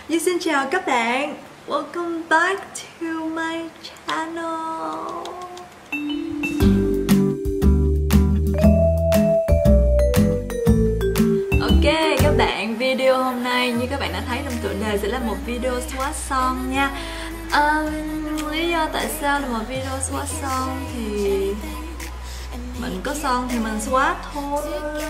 Xin chào các bạn, welcome back to my channel. Ok các bạn, video hôm nay như các bạn đã thấy trong tựa đề sẽ là một video swatch son nha. Lý do tại sao là một video swatch son thì mình có son thì mình swatch thôi.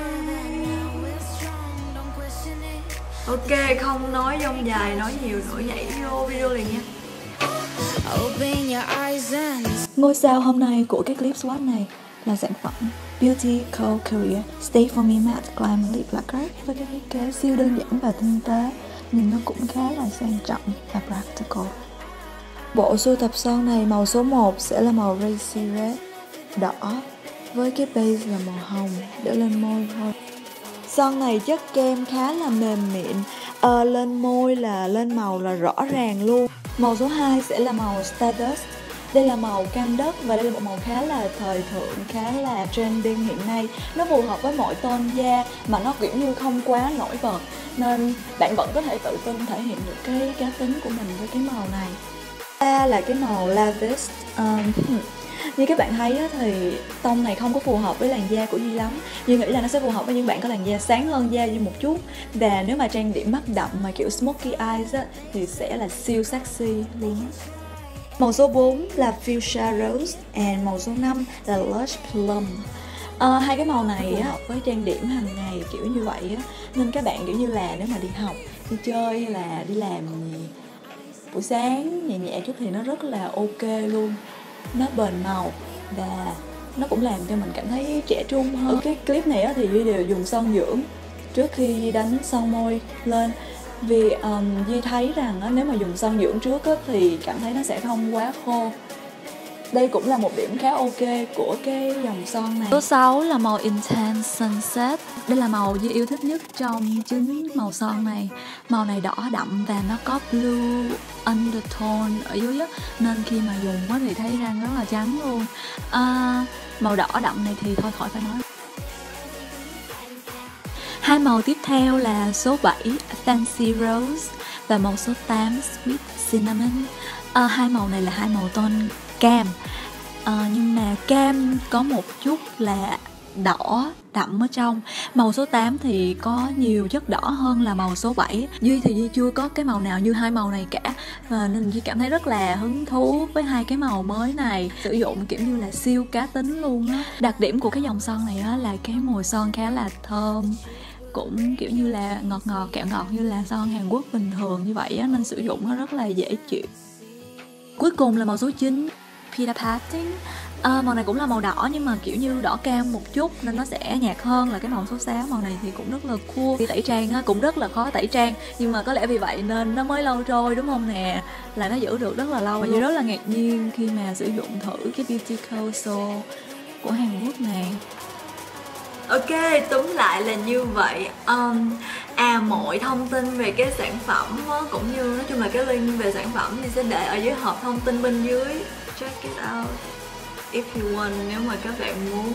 Ok, không nói dông dài, nói nhiều nữa, nhảy vô video liền nha. Ngôi sao hôm nay của cái clip swatch này là sản phẩm Beauty Co. Korea Stay For Me Matte Glam Lip Lacquer với cái thiết kế siêu đơn giản và tinh tế, nhưng nó cũng khá là sang trọng và practical. Bộ sưu tập son này màu số 1 sẽ là màu Racy Red đỏ với cái base là màu hồng để lên môi thôi. Son này chất kem khá là mềm mịn, lên môi là lên màu là rõ ràng luôn. Màu số 2 sẽ là màu Stardust. Đây là màu cam đất và đây là một màu khá là thời thượng, khá là trending hiện nay. Nó phù hợp với mọi tone da mà nó kiểu như không quá nổi bật, nên bạn vẫn có thể tự tin thể hiện được cái cá tính của mình với cái màu này. Đây là cái màu Lavish. Như các bạn thấy thì tông này không có phù hợp với làn da của Duy lắm. Duy nghĩ là nó sẽ phù hợp với những bạn có làn da sáng hơn da Duy một chút. Và nếu mà trang điểm mắt đậm mà kiểu smoky eyes á, thì sẽ là siêu sexy luôn. Màu số 4 là Fuchsia Rose and màu số 5 là Lush Plum. Hai cái màu này á, với trang điểm hàng ngày kiểu như vậy á, nên các bạn kiểu như là nếu mà đi học, đi chơi hay là đi làm buổi sáng nhẹ nhẹ chút thì nó rất là ok luôn. Nó bền màu và nó cũng làm cho mình cảm thấy trẻ trung hơn. Ở cái clip này á, thì Duy đều dùng son dưỡng trước khi Duy đánh son môi lên. Vì Duy thấy rằng á, nếu mà dùng son dưỡng trước á, thì cảm thấy nó sẽ không quá khô. Đây cũng là một điểm khá ok của cái dòng son này. Số 6 là màu Intense Sunset. Đây là màu Duy yêu thích nhất trong 9 màu son này. Màu này đỏ đậm và nó có blue undertone ở dưới á, nên khi mà dùng á thì thấy răng rất là trắng luôn. Màu đỏ đậm này thì thôi khỏi phải nói. Hai màu tiếp theo là số 7 Fancy Rose và màu số 8 Sweet Cinnamon. Hai màu này là hai màu tone cam, nhưng mà cam có một chút là đỏ đậm ở trong. Màu số 8 thì có nhiều chất đỏ hơn là màu số 7. Duy thì Duy chưa có cái màu nào như hai màu này cả, nên Duy cảm thấy rất là hứng thú với hai cái màu mới này. Sử dụng kiểu như là siêu cá tính luôn á. Đặc điểm của cái dòng son này á là cái mùi son khá là thơm, cũng kiểu như là ngọt ngọt, kẹo ngọt như là son Hàn Quốc bình thường như vậy á, nên sử dụng nó rất là dễ chịu. Cuối cùng là màu số 9 Pita Patin. Màu này cũng là màu đỏ nhưng mà kiểu như đỏ cam một chút nên nó sẽ nhạt hơn là cái màu số 6. Màu này thì cũng rất là cool. Đi tẩy trang á, cũng rất là khó tẩy trang, nhưng mà có lẽ vì vậy nên nó mới lâu trôi đúng không nè, là nó giữ được rất là lâu. Và Duy rất là ngạc nhiên khi mà sử dụng thử cái Beauty Co. Seoul của Hàn Quốc này. Ok, túm lại là như vậy. Mọi thông tin về cái sản phẩm á, cũng như nói chung là cái link về sản phẩm thì sẽ để ở dưới hộp thông tin bên dưới. Check it out if you want, nếu mà các bạn muốn.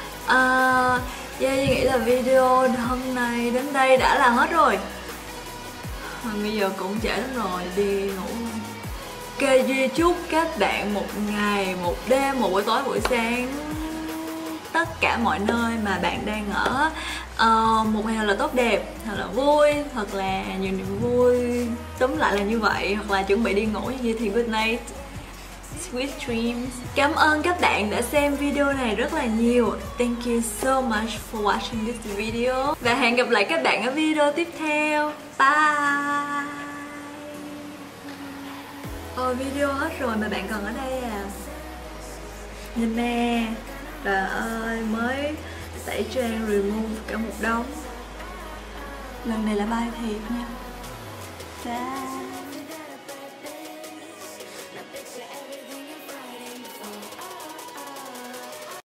Duy nghĩ là video hôm nay đến đây đã là hết rồi. Bây giờ cũng trễ lắm rồi, đi ngủ. Ok, Duy chúc các bạn một ngày, một đêm, một buổi tối, buổi sáng, tất cả mọi nơi mà bạn đang ở, một ngày thật là tốt đẹp, thật là vui, thật là nhiều niềm vui. Tóm lại là như vậy. Hoặc là chuẩn bị đi ngủ như vậy thì good night, sweet dreams. Cảm ơn các bạn đã xem video này rất là nhiều. Thank you so much for watching this video. Và hẹn gặp lại các bạn ở video tiếp theo. Bye. Video hết rồi mà bạn còn ở đây à? Nhìn nè. Trời ơi, mới tẩy trang remove cả một đống. Lần này là bye thiệt nha. Bye.